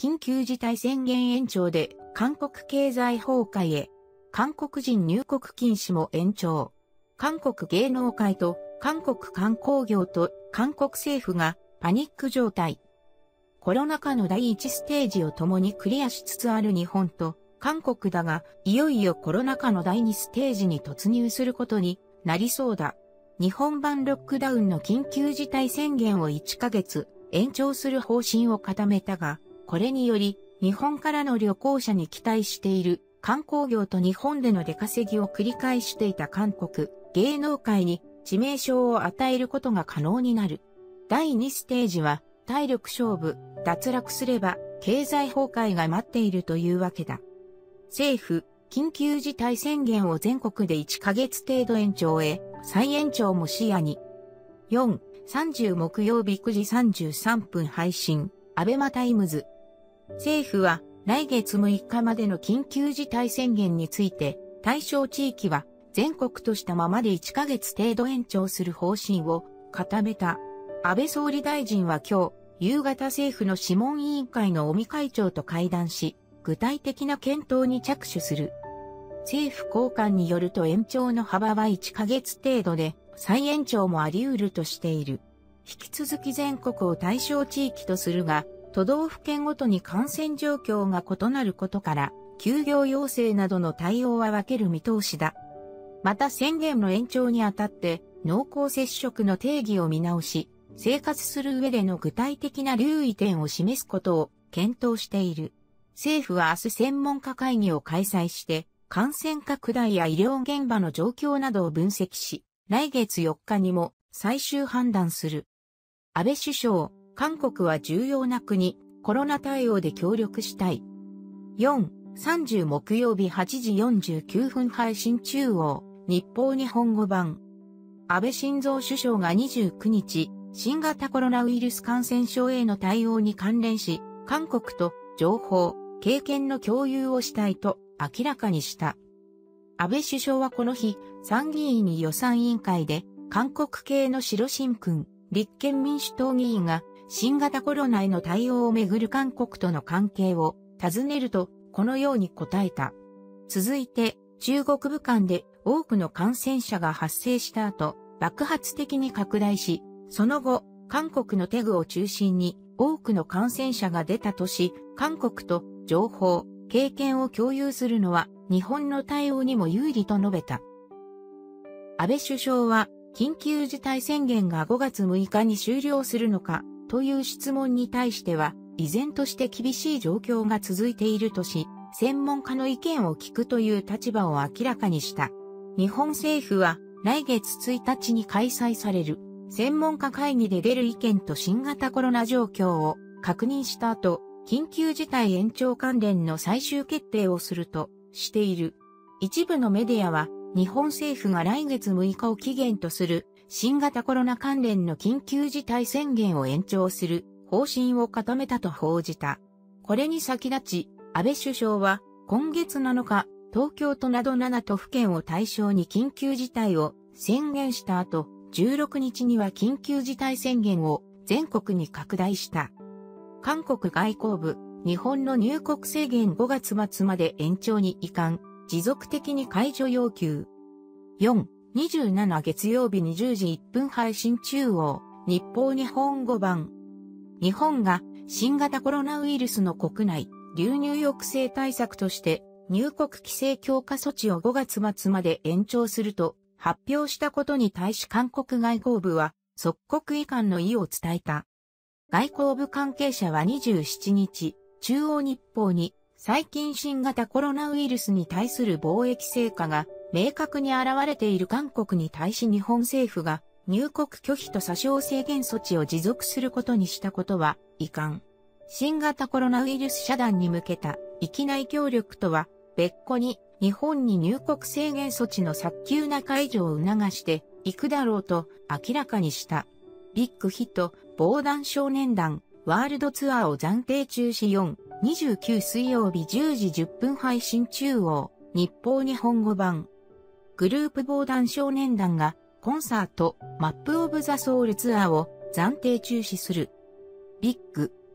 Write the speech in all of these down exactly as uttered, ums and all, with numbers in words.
緊急事態宣言延長で韓国経済崩壊へ。韓国人入国禁止も延長。韓国芸能界と韓国観光業と韓国政府がパニック状態。コロナ禍の第一ステージを共にクリアしつつある日本と韓国だが、いよいよコロナ禍の第二ステージに突入することになりそうだ。日本版ロックダウンの緊急事態宣言をいっかげつ延長する方針を固めたが、これにより日本からの旅行者に期待している観光業と日本での出稼ぎを繰り返していた韓国芸能界に致命傷を与えることが可能になる。だいにステージは体力勝負、脱落すれば経済崩壊が待っているというわけだ。政府、緊急事態宣言を全国でいっかげつ程度延長へ、再延長も視野に。よん、さんじゅう木曜日くじさんじゅうさんぷん配信、アベマタイムズ。政府は来月むいかまでの緊急事態宣言について、対象地域は全国としたままでいっかげつ程度延長する方針を固めた。安倍総理大臣は今日、夕方政府の諮問委員会の尾身会長と会談し、具体的な検討に着手する。政府高官によると延長の幅はいっかげつ程度で、再延長もあり得るとしている。引き続き全国を対象地域とするが、都道府県ごとに感染状況が異なることから、休業要請などの対応は分ける見通しだ。また宣言の延長にあたって、濃厚接触の定義を見直し、生活する上での具体的な留意点を示すことを検討している。政府は明日専門家会議を開催して、感染拡大や医療現場の状況などを分析し、来月よっかにも最終判断する。安倍首相、韓国は重要な国、コロナ対応で協力したい。よん、さんじゅう木曜日はちじよんじゅうきゅうふん配信中央、日報日本語版。安倍晋三首相がにじゅうくにち、新型コロナウイルス感染症への対応に関連し、韓国と情報、経験の共有をしたいと明らかにした。安倍首相はこの日、参議院予算委員会で、韓国系の白新君、立憲民主党議員が新型コロナへの対応をめぐる韓国との関係を尋ねると、このように答えた。続いて、中国武漢で多くの感染者が発生した後、爆発的に拡大し、その後、韓国のテグを中心に多くの感染者が出たとし、韓国と情報、経験を共有するのは日本の対応にも有利と述べた。安倍首相は、緊急事態宣言がごがつむいかに終了するのかという質問に対しては、依然として厳しい状況が続いているとし、専門家の意見を聞くという立場を明らかにした。日本政府は来月ついたちに開催される専門家会議で出る意見と新型コロナ状況を確認した後、緊急事態延長関連の最終決定をするとしている。一部のメディアは日本政府が来月むいかを期限とする新型コロナ関連の緊急事態宣言を延長する方針を固めたと報じた。これに先立ち、安倍首相は今月なのか、東京都などななとふけんを対象に緊急事態を宣言した後、じゅうろくにちには緊急事態宣言を全国に拡大した。韓国外交部、日本の入国制限ごがつまつまで延長に移管、持続的に解除要求。よん、にじゅうしち月曜日にじゅうじいっぷん配信中央、日報日本語版。日本が新型コロナウイルスの国内流入抑制対策として入国規制強化措置をごがつまつまで延長すると発表したことに対し韓国外交部は即刻移管の意を伝えた。外交部関係者はにじゅうしちにち、中央日報に最近新型コロナウイルスに対する防疫成果が明確に現れている韓国に対し日本政府が入国拒否と査証制限措置を持続することにしたことは遺憾。新型コロナウイルス遮断に向けた域内協力とは別個に日本に入国制限措置の早急な解除を促していくだろうと明らかにした。ビッグヒット防弾少年団ワールドツアーを暫定中止よん、にじゅうく水曜日じゅうじじゅっぷん配信中央、日報日本語版。グループ防弾少年団がコンサートマップオブザソウルツアーを暫定中止する。ビッグ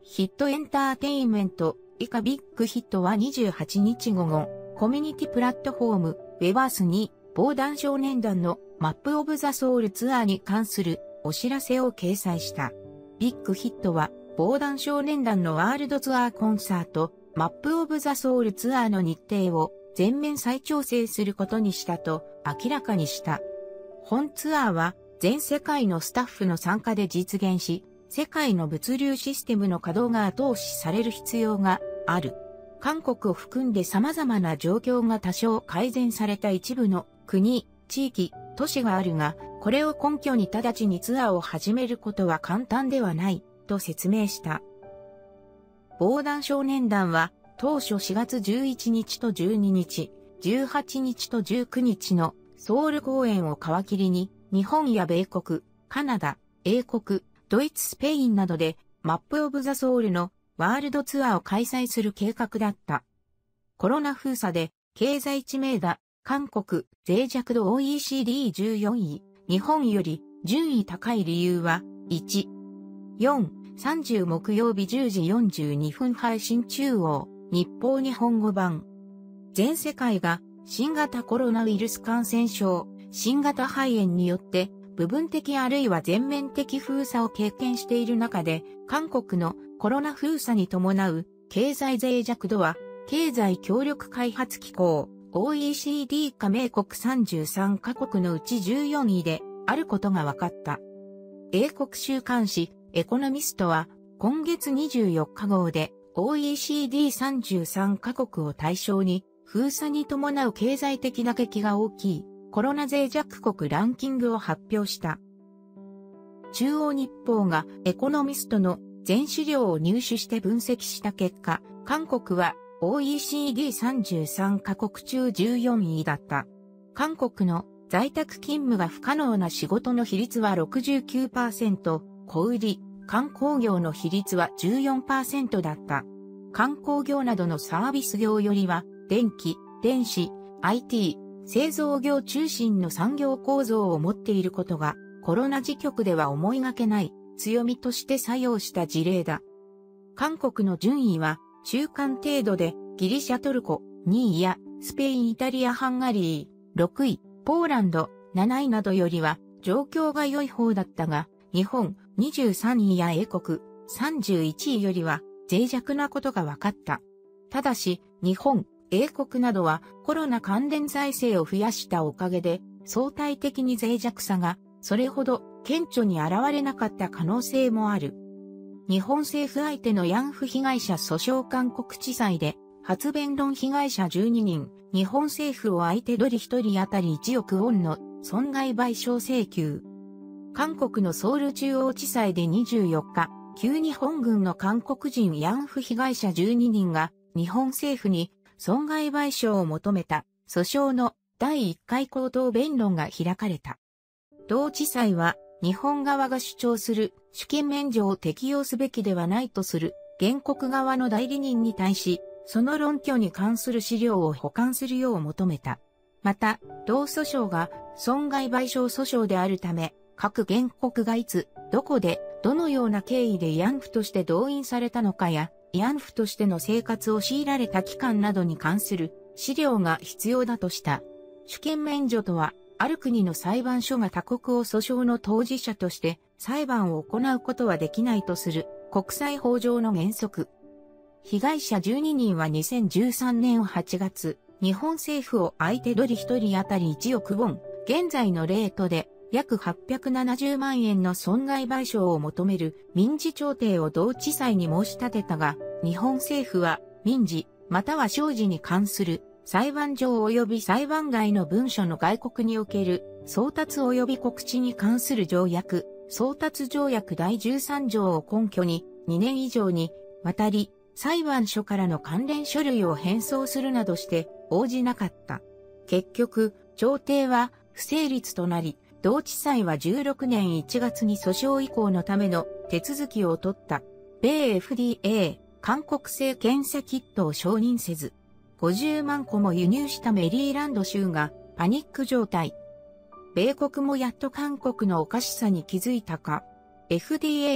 ヒットエンターテインメント、以下ビッグヒットはにじゅうはちにち午後、コミュニティプラットフォーム、ウェバースに、防弾少年団のマップオブザソウルツアーに関するお知らせを掲載した。ビッグヒットは、防弾少年団のワールドツアーコンサート、マップオブザソウルツアーの日程を全面再調整することにしたと明らかにした。本ツアーは全世界のスタッフの参加で実現し、世界の物流システムの稼働が後押しされる必要がある。韓国を含んで様々な状況が多少改善された一部の国、地域、都市があるが、これを根拠に直ちにツアーを始めることは簡単ではない、と説明した。防弾少年団は当初しがつじゅういちにちとじゅうににち、じゅうはちにちとじゅうくにちのソウル公演を皮切りに、日本や米国、カナダ、英国、ドイツ、スペインなどでマップオブザソウルのワールドツアーを開催する計画だった。コロナ封鎖で経済知名度、韓国、脆弱度 オーイーシーディーじゅうよんい、日本より順位高い理由は、いち、よん、さんじゅう木曜日じゅうじよんじゅうにふん配信中央、日報日本語版。全世界が新型コロナウイルス感染症、新型肺炎によって部分的あるいは全面的封鎖を経験している中で、韓国のコロナ封鎖に伴う経済脆弱度は、経済協力開発機構、オーイーシーディー 加盟国さんじゅうさんカ国のうちじゅうよんいであることが分かった。英国週刊誌、エコノミストは、今月にじゅうよっか号で オーイーシーディーさんじゅうさんカ国を対象に、封鎖に伴う経済的打撃が大きいコロナ脆弱国ランキングを発表した。中央日報がエコノミストの全資料を入手して分析した結果、韓国は オーイーシーディーさんじゅうさんカ国中じゅうよんいだった。韓国の在宅勤務が不可能な仕事の比率は ろくじゅうきゅうパーセント、小売り、観光業の比率は じゅうよんパーセント だった。観光業などのサービス業よりは、電気、電子、アイティー、製造業中心の産業構造を持っていることが、コロナ時局では思いがけない強みとして作用した事例だ。韓国の順位は中間程度で、ギリシャトルコ、にいや、スペイン、イタリア、ハンガリー、ろくい、ポーランド、なないなどよりは状況が良い方だったが、日本、にじゅうさんいや英国、さんじゅういちいよりは脆弱なことが分かった。ただし、日本、英国などはコロナ関連財政を増やしたおかげで相対的に脆弱さがそれほど顕著に現れなかった可能性もある。日本政府相手の慰安婦被害者訴訟韓国地裁で初弁論被害者じゅうににん、日本政府を相手取りひとり当たりいちおくウォンの損害賠償請求。韓国のソウル中央地裁でにじゅうよっか、旧日本軍の韓国人慰安婦被害者じゅうににんが日本政府に損害賠償を求めた訴訟のだいいっかい口頭弁論が開かれた。同地裁は日本側が主張する主権免除を適用すべきではないとする原告側の代理人に対し、その論拠に関する資料を保管するよう求めた。また、同訴訟が損害賠償訴訟であるため、各原告がいつ、どこで、どのような経緯で慰安婦として動員されたのかや、慰安婦としての生活を強いられた期間などに関する資料が必要だとした。主権免除とは、ある国の裁判所が他国を訴訟の当事者として裁判を行うことはできないとする国際法上の原則。被害者じゅうににんはにせんじゅうさんねんはちがつ、日本政府を相手取りひとり当たりいちおくウォン、現在のレートで約はっぴゃくななじゅうまんえんの損害賠償を求める民事調停を同地裁に申し立てたが、日本政府は民事または商事に関する裁判上及び裁判外の文書の外国における送達及び告知に関する条約、送達条約だいじゅうさんじょうを根拠ににねん以上にわたり裁判所からの関連書類を返送するなどして応じなかった。結局、調停は不成立となり、同地裁はじゅうろくねんいちがつに訴訟移行のための手続きを取った。米 エフディーエー、韓国製検査キットを承認せず、ごじゅうまんこも輸入したメリーランド州がパニック状態。米国もやっと韓国のおかしさに気づいたか。エフディーエー が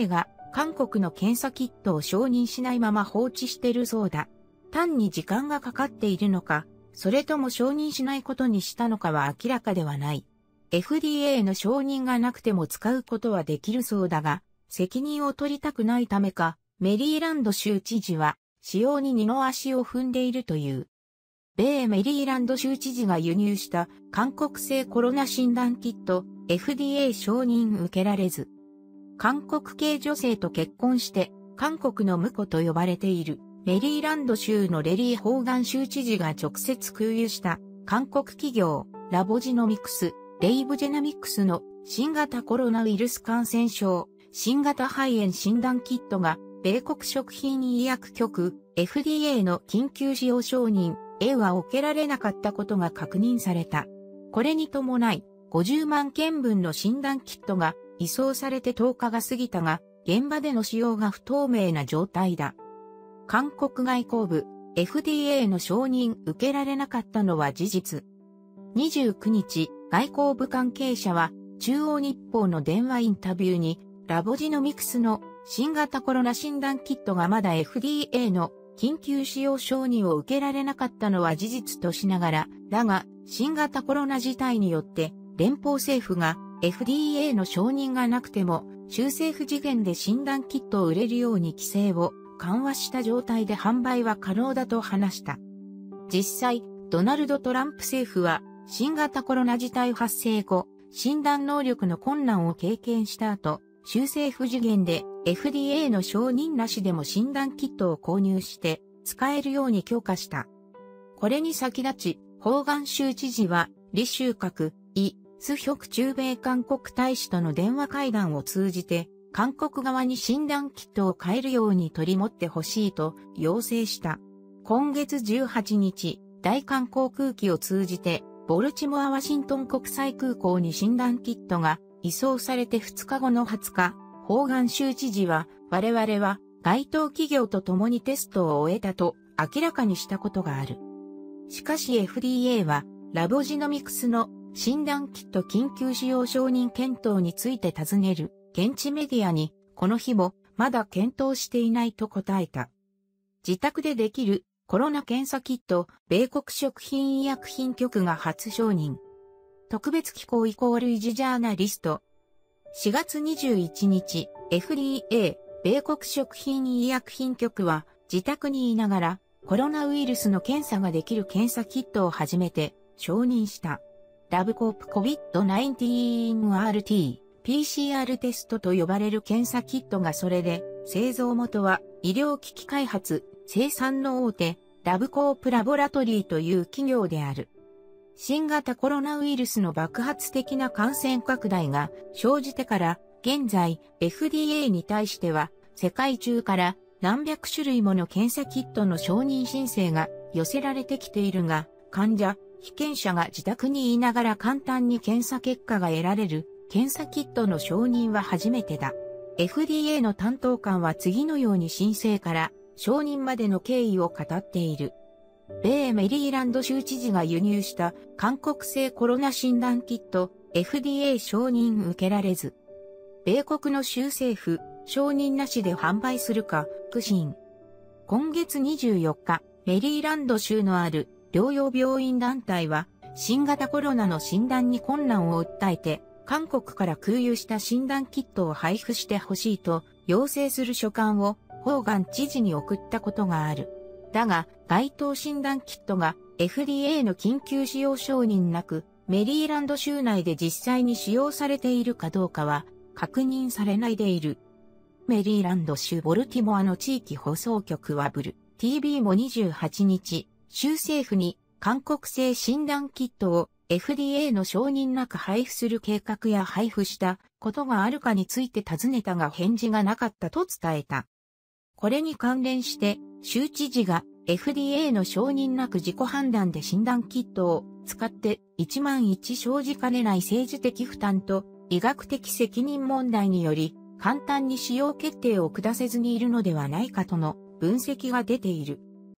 韓国の検査キットを承認しないまま放置してるそうだ。単に時間がかかっているのか、それとも承認しないことにしたのかは明らかではない。エフディーエー の承認がなくても使うことはできるそうだが、責任を取りたくないためか、メリーランド州知事は使用に二の足を踏んでいるという。米メリーランド州知事が輸入した韓国製コロナ診断キット エフディーエー 承認受けられず。韓国系女性と結婚して韓国の婿と呼ばれているメリーランド州のレリー・ホーガン州知事が直接空輸した韓国企業ラボジノミクス、レイブジェナミクスの新型コロナウイルス感染症、新型肺炎診断キットが米国食品医薬局 エフディーエー の緊急使用承認 エー は受けられなかったことが確認された。これに伴いごじゅうまんけんぶんの診断キットが移送されてとおかが過ぎたが、現場での使用が不透明な状態だ。韓国外交部 エフディーエー の承認受けられなかったのは事実。にじゅうくにち、外交部関係者は中央日報の電話インタビューにラボジノミクスの新型コロナ診断キットがまだ エフディーエー の緊急使用承認を受けられなかったのは事実としながら、だが新型コロナ事態によって連邦政府が エフディーエー の承認がなくても州政府次元で診断キットを売れるように規制を緩和した状態で販売は可能だと話した。実際、ドナルド・トランプ政府は新型コロナ事態発生後、診断能力の困難を経験した後、州政府次元で エフディーエー の承認なしでも診断キットを購入して使えるように強化した。これに先立ち、ホーガン州知事は、李秀閣、イ・スヒョク駐米韓国大使との電話会談を通じて、韓国側に診断キットを買えるように取り持ってほしいと要請した。今月じゅうはちにち、大韓航空機を通じて、ボルチモアワシントン国際空港に診断キットが移送されてふつかごのはつか、ホーガン州知事は、我々は該当企業と共にテストを終えたと明らかにしたことがある。しかし エフディーエー は、ラボジノミクスの診断キット緊急使用承認検討について尋ねる現地メディアに、この日もまだ検討していないと答えた。自宅でできるコロナ検査キット、米国食品医薬品局が初承認。特別機構イコールイジジャーナリスト。しがつにじゅういちにち、エフディーエー、米国食品医薬品局は自宅にいながらコロナウイルスの検査ができる検査キットを初めて承認した。ラブコープ コビッドナインティーンアールティー、ピーシーアール テストと呼ばれる検査キットがそれで、製造元は医療機器開発、生産の大手、ラブコープラボラトリーという企業である。新型コロナウイルスの爆発的な感染拡大が生じてから現在 エフディーエー に対しては世界中から何百種類もの検査キットの承認申請が寄せられてきているが、患者、被験者が自宅にいながら簡単に検査結果が得られる検査キットの承認は初めてだ。エフディーエー の担当官は次のように申請から承認までの経緯を語っている。米メリーランド州知事が輸入した韓国製コロナ診断キット エフディーエー 承認受けられず。米国の州政府承認なしで販売するか、苦心。今月にじゅうよっか、メリーランド州のある療養病院団体は新型コロナの診断に困難を訴えて韓国から空輸した診断キットを配布してほしいと要請する書簡をホーガン知事に送ったことがある。だが、該当診断キットが エフディーエー の緊急使用承認なく、メリーランド州内で実際に使用されているかどうかは確認されないでいる。メリーランド州ボルティモアの地域放送局はブル、ティービー もにじゅうはちにち、州政府に韓国製診断キットを エフディーエー の承認なく配布する計画や配布したことがあるかについて尋ねたが返事がなかったと伝えた。これに関連して、州知事が エフディーエー の承認なく自己判断で診断キットを使っていちまんいち生じかねない政治的負担と医学的責任問題により簡単に使用決定を下せずにいるのではないかとの分析が出ている。